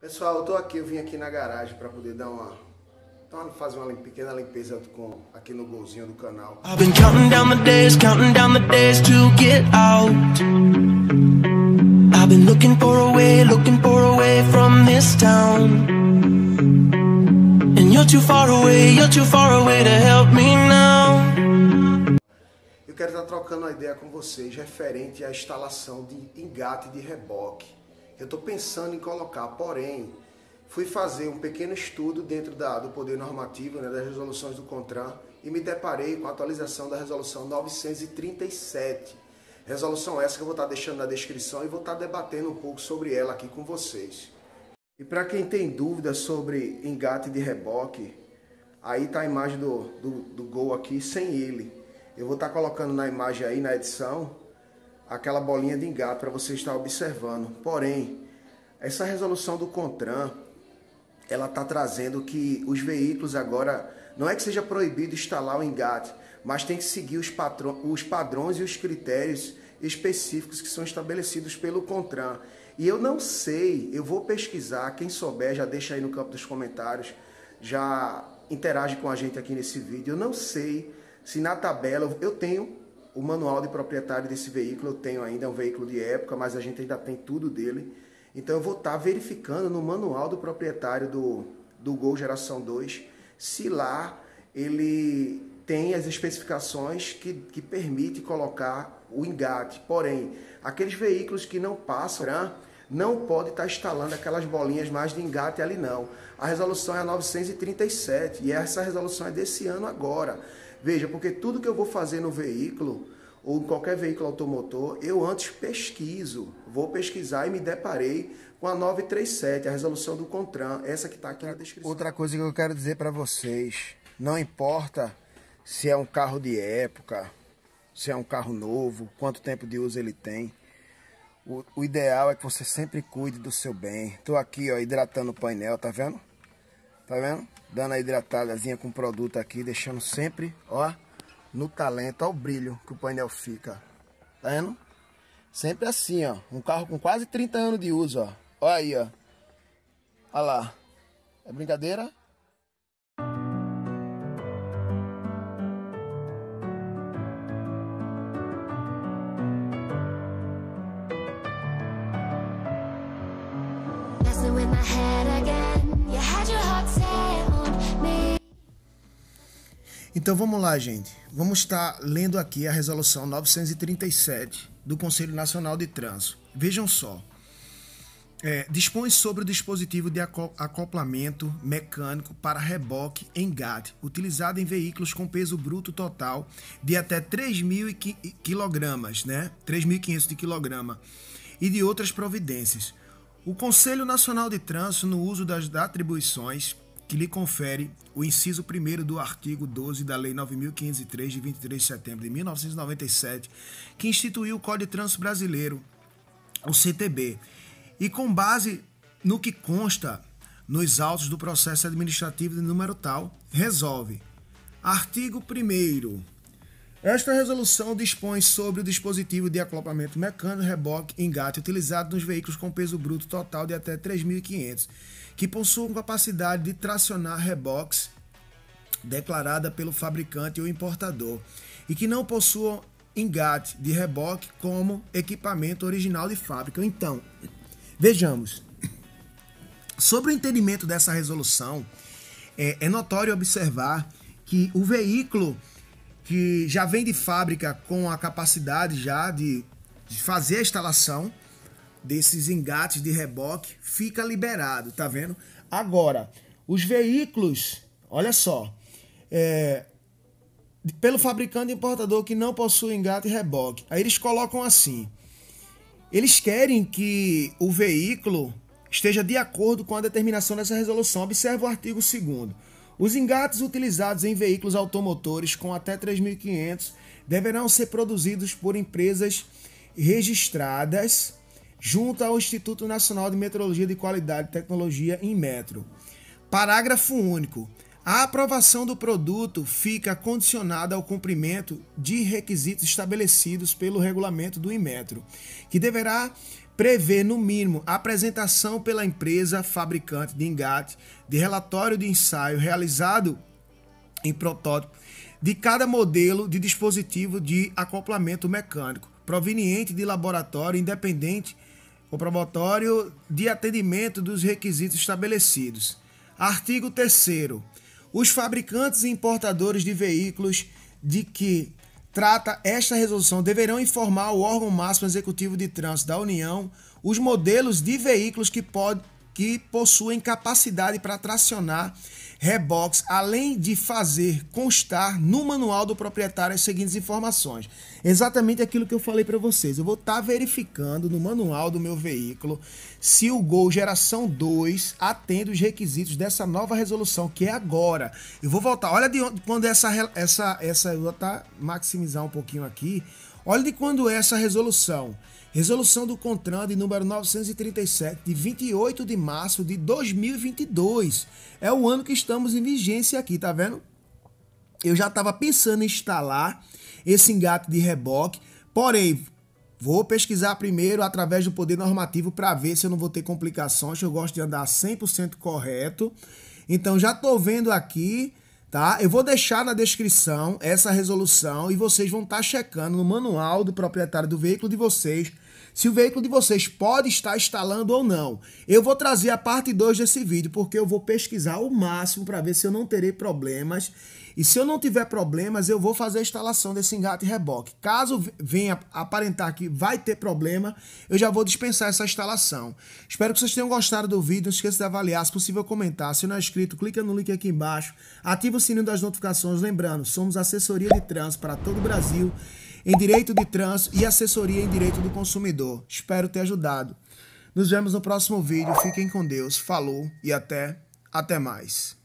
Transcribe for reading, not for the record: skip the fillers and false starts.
Pessoal, eu vim aqui na garagem para poder fazer uma pequena limpeza aqui no golzinho do canal. I've been counting down the days to get out. I've been looking for a way from this town. And you're too far away to help me now. Eu quero estar trocando uma ideia com vocês referente à instalação de engate de reboque. Eu estou pensando em colocar, porém, fui fazer um pequeno estudo dentro do poder normativo, das resoluções do CONTRAN, e me deparei com a atualização da resolução 937. Resolução essa que eu vou estar deixando na descrição e vou estar debatendo um pouco sobre ela aqui com vocês. E para quem tem dúvidas sobre engate de reboque, aí está a imagem do Gol aqui sem ele. Eu vou estar colocando na imagem aí, na edição, aquela bolinha de engate para você estar observando. Porém, essa resolução do CONTRAN, ela está trazendo que os veículos agora, não é que seja proibido instalar o engate, mas tem que seguir os padrões e os critérios específicos que são estabelecidos pelo CONTRAN. E eu não sei, eu vou pesquisar, quem souber já deixa aí no campo dos comentários, já interage com a gente aqui nesse vídeo. Eu não sei se na tabela, eu tenho o manual de proprietário desse veículo, eu tenho ainda, é um veículo de época, mas a gente ainda tem tudo dele. Então eu vou estar verificando no manual do proprietário do Gol Geração 2, se lá ele tem as especificações que permite colocar o engate. Porém, aqueles veículos que não passam, não pode estar instalando aquelas bolinhas mais de engate ali não. A resolução é a 937 e essa resolução é desse ano agora. Veja, porque tudo que eu vou fazer no veículo, ou em qualquer veículo automotor, eu antes pesquiso, vou pesquisar e me deparei com a 937, a resolução do CONTRAN, essa que está aqui na descrição. Outra coisa que eu quero dizer para vocês, não importa se é um carro de época, se é um carro novo, quanto tempo de uso ele tem, o ideal é que você sempre cuide do seu bem. Estou aqui, ó, hidratando o painel, tá vendo? Tá vendo? Dando a hidratadazinha com o produto aqui, deixando sempre, ó, no talento, ó o brilho que o painel fica. Tá vendo? Sempre assim, ó. Um carro com quase 30 anos de uso, ó. Olha aí, ó. Olha lá. É brincadeira? Então vamos lá, gente. Vamos estar lendo aqui a resolução 937 do Conselho Nacional de Trânsito. Vejam só. Dispõe sobre o dispositivo de acoplamento mecânico para reboque engate, utilizado em veículos com peso bruto total de até 3.000 kg, né? 3.500 kg, e de outras providências. O Conselho Nacional de Trânsito, no uso das atribuições que lhe confere o inciso 1º do artigo 12 da Lei 9.503, de 23 de setembro de 1997, que instituiu o Código de Trânsito Brasileiro, o CTB, e com base no que consta nos autos do processo administrativo de número tal, resolve. Artigo 1º. Esta resolução dispõe sobre o dispositivo de acoplamento mecânico, reboque, engate utilizado nos veículos com peso bruto total de até 3.500, que possuam capacidade de tracionar reboques declarada pelo fabricante ou importador e que não possuam engate de reboque como equipamento original de fábrica. Então, vejamos. Sobre o entendimento dessa resolução, é notório observar que o veículo que já vem de fábrica com a capacidade já de fazer a instalação desses engates de reboque, fica liberado, tá vendo? Agora, os veículos, olha só, pelo fabricante e importador que não possui engate e reboque, aí eles colocam assim, eles querem que o veículo esteja de acordo com a determinação dessa resolução. Observe o artigo 2º. Os engates utilizados em veículos automotores com até 3.500 deverão ser produzidos por empresas registradas junto ao Instituto Nacional de Metrologia de Qualidade e Tecnologia, Inmetro. Parágrafo único. A aprovação do produto fica condicionada ao cumprimento de requisitos estabelecidos pelo regulamento do Inmetro, que deverá prevê, no mínimo, a apresentação pela empresa fabricante de engate de relatório de ensaio realizado em protótipo de cada modelo de dispositivo de acoplamento mecânico, proveniente de laboratório independente, comprobatório de atendimento dos requisitos estabelecidos. Artigo 3º. Os fabricantes e importadores de veículos de que trata esta resolução deverão informar o órgão máximo executivo de trânsito da União os modelos de veículos que possuem capacidade para tracionar reboques, além de fazer constar no manual do proprietário as seguintes informações. Exatamente aquilo que eu falei para vocês. Eu vou estar verificando no manual do meu veículo se o Gol geração 2 atende os requisitos dessa nova resolução, que é agora. Eu vou voltar. Olha de quando eu vou estar maximizar um pouquinho aqui. Olha de quando é essa resolução. Resolução do CONTRAN de número 937, de 28 de março de 2022. É o ano que estamos em vigência aqui, tá vendo? Eu já estava pensando em instalar esse engate de reboque, porém, vou pesquisar primeiro através do poder normativo para ver se eu não vou ter complicações. Eu gosto de andar 100% correto. Então, já estou vendo aqui, tá? Eu vou deixar na descrição essa resolução e vocês vão estar checando no manual do proprietário do veículo de vocês se o veículo de vocês pode estar instalando ou não. Eu vou trazer a parte 2 desse vídeo, porque eu vou pesquisar o máximo para ver se eu não terei problemas. E se eu não tiver problemas, eu vou fazer a instalação desse engate reboque. Caso venha aparentar que vai ter problema, eu já vou dispensar essa instalação. Espero que vocês tenham gostado do vídeo. Não esqueça de avaliar, se possível comentar. Se não é inscrito, clica no link aqui embaixo. Ativa o sininho das notificações. Lembrando, somos assessoria de trânsito para todo o Brasil, em direito de trânsito e assessoria em direito do consumidor. Espero ter ajudado. Nos vemos no próximo vídeo. Fiquem com Deus. Falou e até mais.